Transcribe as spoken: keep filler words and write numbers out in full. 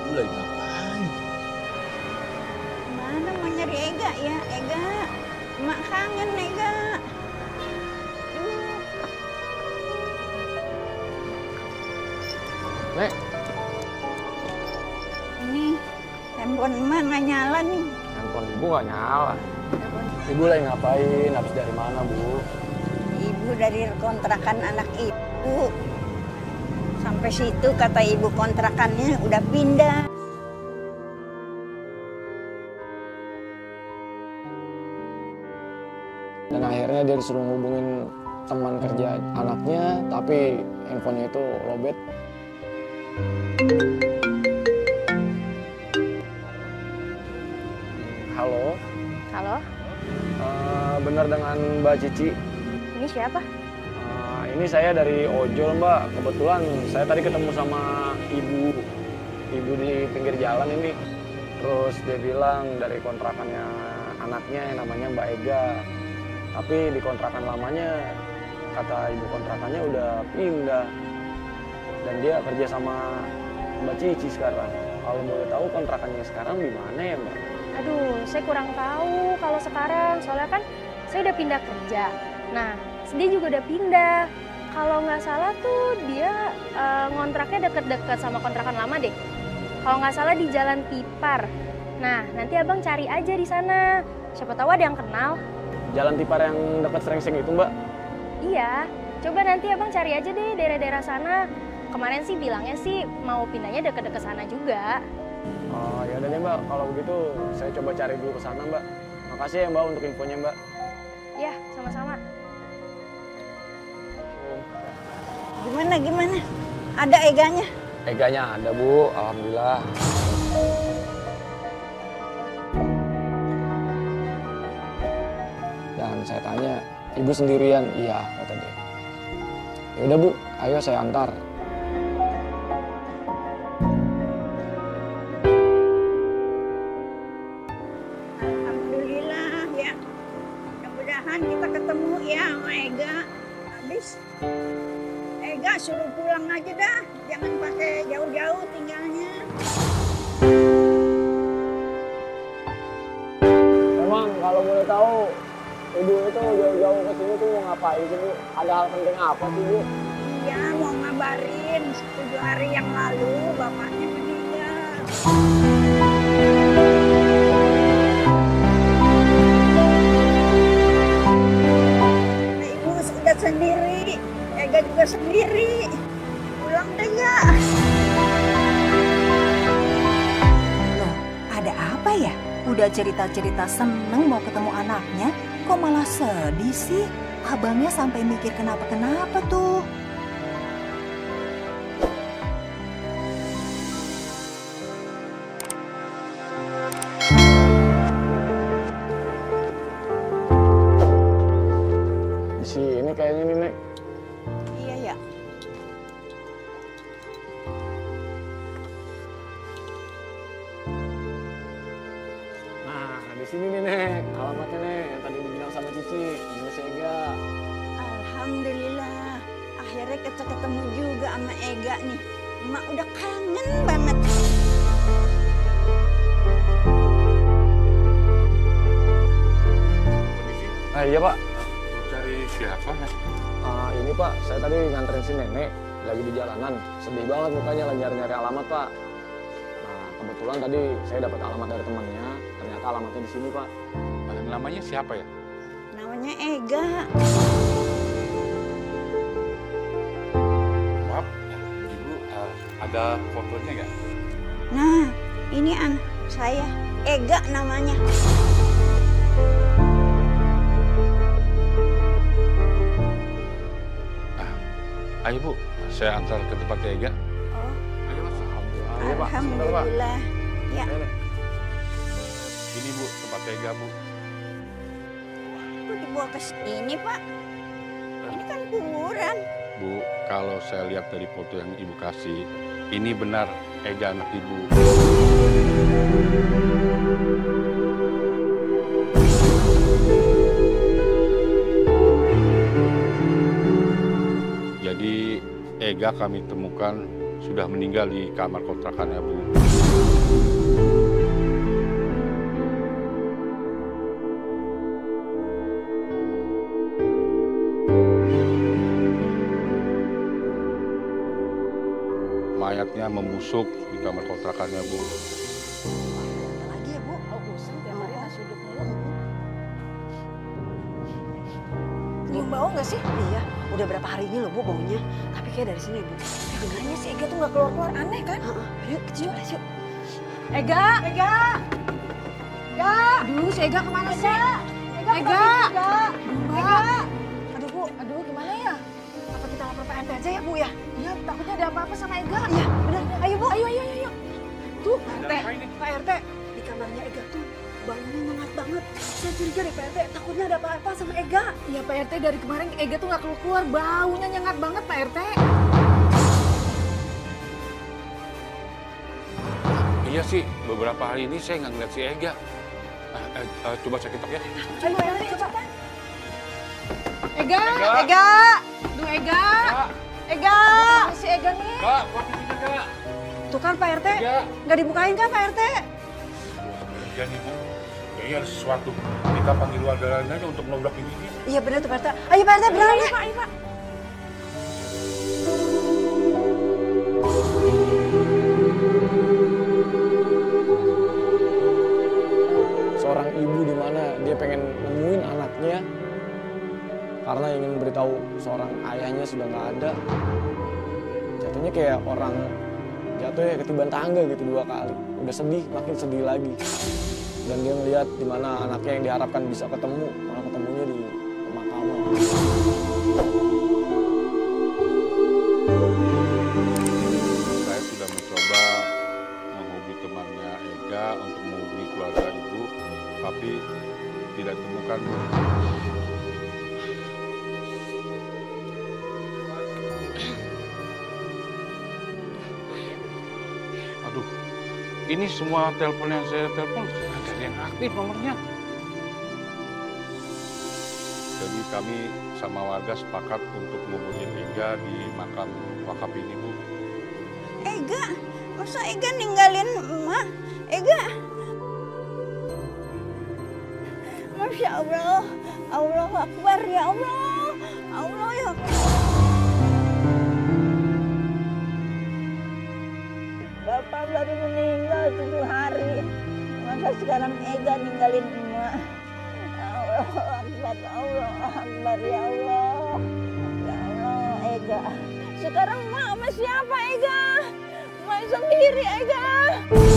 Ibu lagi ngapain? Mana mau nyari Ega ya, Ega. Mak kangen Ega. Duh. Nek, Ini handphone emak nggak nyala nih. handphone ibu nggak nyala. Ibu lagi ngapain? Habis dari mana, Bu? Ibu dari kontrakan anak ibu. Sampai situ kata ibu kontrakannya udah pindah. Dan akhirnya dia disuruh ngubungin teman kerja anaknya, tapi handphonenya itu lobet. Halo, Halo, eh, benar dengan Mbak Cici? ini siapa? Eh, ini saya dari ojol, Mbak. Kebetulan saya tadi ketemu sama ibu, ibu di pinggir jalan ini. Terus dia bilang dari kontrakannya anaknya yang namanya Mbak Ega. Tapi di kontrakan lamanya, kata ibu kontrakannya udah pindah. Dan dia kerja sama Mbak Cici sekarang. Kalau boleh tahu kontrakannya sekarang di mana ya, Mbak? Aduh, saya kurang tahu kalau sekarang. Soalnya kan saya udah pindah kerja. Nah, dia juga udah pindah. Kalau nggak salah tuh dia uh, ngontraknya deket-deket sama kontrakan lama deh. Kalau nggak salah di Jalan Tipar. Nah, nanti abang cari aja di sana. Siapa tahu ada yang kenal. Jalan Tipar yang dekat Srengseng itu, Mbak? Iya, coba nanti abang cari aja deh daerah-daerah sana. Kemarin sih bilangnya sih mau pindahnya deket-deket sana juga. Oh, ya udah deh, Mbak. Kalau begitu saya coba cari dulu ke sana, Mbak. Makasih ya, Mbak, untuk infonya, Mbak. Ya, sama-sama. Gimana gimana? Ada Eganya? Eganya ada, Bu. Alhamdulillah. Dan saya tanya, ibu sendirian? Iya, kata dia. Ya udah, Bu. Ayo saya antar. Alhamdulillah ya. Mudah-mudahan kita ketemu ya sama Ega. Habis Ega suruh pulang aja dah. Jangan pakai jauh-jauh tinggalnya. Memang kalau boleh tahu, ibu itu jauh-jauh ke sini tuh mau ngapain sih, Bu? Ada hal penting apa sih, Bu? Iya mau ngabarin tujuh hari yang lalu bapaknya meninggal. Nah, ibu sudah sendiri, Ega juga sendiri. Pulang deh ya. Loh, ada apa ya? Udah cerita-cerita seneng mau ketemu anaknya, kok malah sedih sih? Abangnya sampai mikir kenapa-kenapa tuh. Di sini kayaknya nih, Nek. Iya ya. Nah, di sini nih, Nek. Alamatnya, Nek. Yang tadi dibilang sama Cici. Ini si Ega. Alhamdulillah. Akhirnya kita ketemu juga sama Ega nih. Emak udah kangen banget. Ah, iya, Pak. Cari siapa? Ah, ini, Pak. Saya tadi nganterin si Nenek. Lagi di jalanan. Sedih banget mukanya, lagi nyari-nyari alamat, Pak. Nah, kebetulan tadi saya dapat alamat dari temannya. Ternyata alamatnya di sini, Pak. Namanya siapa ya? Namanya Ega. Maaf, Ibu uh, ada fotonya nggak? Nah, ini anak saya. Ega namanya. Ayo Bu, saya antar ke tempat Ega. Oh, Ayo Mas. Alhamdulillah. Iya, Pak. Sebentar, Pak. alhamdulillah. Ya, Oke, Nek. Ini Bu, tempat Ega Bu. kok dibawa ke sini, Pak? Ini kan kuburan. Bu, kalau saya lihat dari foto yang Ibu kasih, ini benar Ega anak Ibu. Jadi Ega kami temukan sudah meninggal di kamar kontrakannya Bu. nyamuknya membusuk di kamar kontrakannya, Bu. Lagi ya, Bu. Oh, bosan tiap hari nasi uduk mulu. Nyium bau nggak sih? Iya, udah berapa hari ini loh, Bu, baunya. Tapi kayak dari sini, Bu. Benernya si Ega tuh nggak keluar-keluar, aneh kan? Heeh. Yuk, yuk, yuk. Ega, Ega, Ega. Aduh, si Ega kemana sih? Ega, Ega, Ega. Ega. Aduh, Bu, aduh gimana ya? Apa kita lapor Pak R T aja ya, Bu ya? Iya, takutnya ada apa-apa sama Ega. Iya, benar. Ayo, Bu. Ayo, ayo, ayo, ayo. Tuh, Pak R T, Pak R T. Di kamarnya Ega tuh baunya nyengat banget. Saya curiga deh, Pak R T. Takutnya ada apa-apa sama Ega. Iya, Pak R T, dari kemarin Ega tuh nggak keluar-keluar. Baunya nyengat banget, Pak R T. Iya sih, beberapa hari ini saya nggak ngeliat si Ega. Eh, eh, eh, coba saya ketok ya. Ayo, Pak R T, cepetan. Ega, Ega. Duh, Ega. Ega. Si Ega nih. Kak, buat pintunya, Kak. Tuh kan, Pak R T. Ega. Nggak dibukain kan, Pak R T? Ya nih, Bu. Kayaknya ada sesuatu. Kita panggil warga lain aja untuk ngeblok ini. Iya benar tuh, Pak R T. Ayo, Pak R T, beneran ya? Pak, ayo, Pak. Seorang ibu di mana dia pengen nemuin anaknya karena ingin memberitahu seorang ayahnya sudah nggak ada. Jatuhnya kayak orang jatuhnya ketiban tangga gitu dua kali. Udah sedih, makin sedih lagi. Dan dia melihat di mana anaknya yang diharapkan bisa ketemu, malah ketemunya di pemakaman. Saya sudah mencoba menghubungi temannya Ega untuk menghubungi keluarga ibu, tapi tidak ditemukan, Bu. Aduh, ini semua telepon yang saya telepon nggak ada yang aktif nomornya. Jadi kami sama warga sepakat untuk menghubungin Ega di makam wakaf ini, Bu. Ega, masa Ega ninggalin emak? Ega. Masya Allah, Allah Akbar ya Allah, Allah ya Allah. Bapak baru meninggal tujuh hari, masa sekarang Ega ninggalin emak? Allah Akbar, Allah Akbar ya Allah, ya Allah Ega. Sekarang emak sama siapa Ega? Emak sendiri Ega.